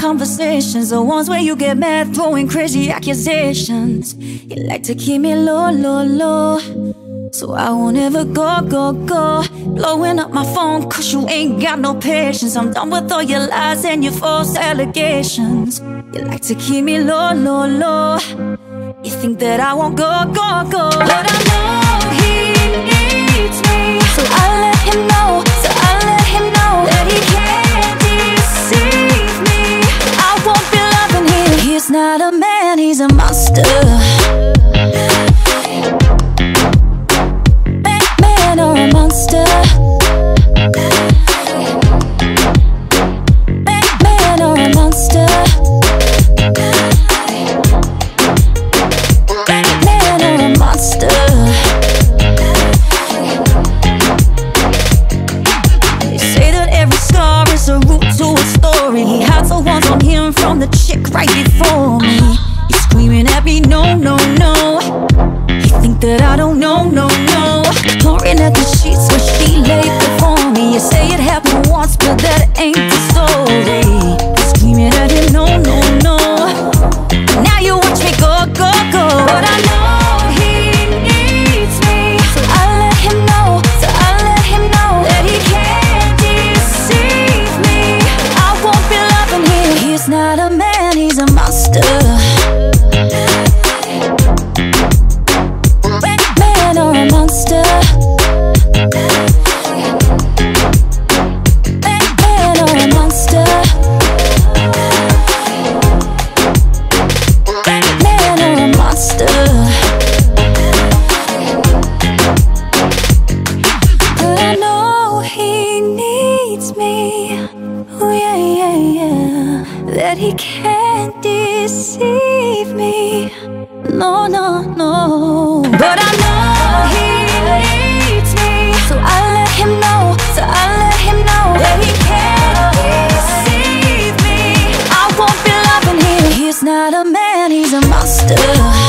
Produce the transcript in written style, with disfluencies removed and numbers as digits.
conversations, the ones where you get mad, throwing crazy accusations. You like to keep me low, low, low, so I won't ever go, go, go. Blowing up my phone cause you ain't got no patience. I'm done with all your lies and your false allegations. You like to keep me low, low, low. You think that I won't go, go, go, but I know he needs me, so I let him know, so I let him know that he can't deceive me. I won't be loving him. He's not a man, he's a monster. Man or a monster. Man or a monster. He hides the ones on him from the chick right before me. He's screaming at me, no, no, no. You think that I don't know, no, no. Pouring at the sheets where she laid before me. You say it happened once, but that ain't the story. He's screaming at him, no, no, no. Now you watch me go, go, go, but I know he needs me, so I let him know, so I let him know that he can't deceive me. I won't be loving him. He's not a man, he's a monster. Man or a monster. Man or a monster. Man or a monster. But I know he needs me. Oh yeah, yeah, yeah. That he can't deceive me. No, no, no. But I know he needs me, so I let him know, so I let him know that he can't deceive me. I won't be loving him. He's not a man, he's a monster.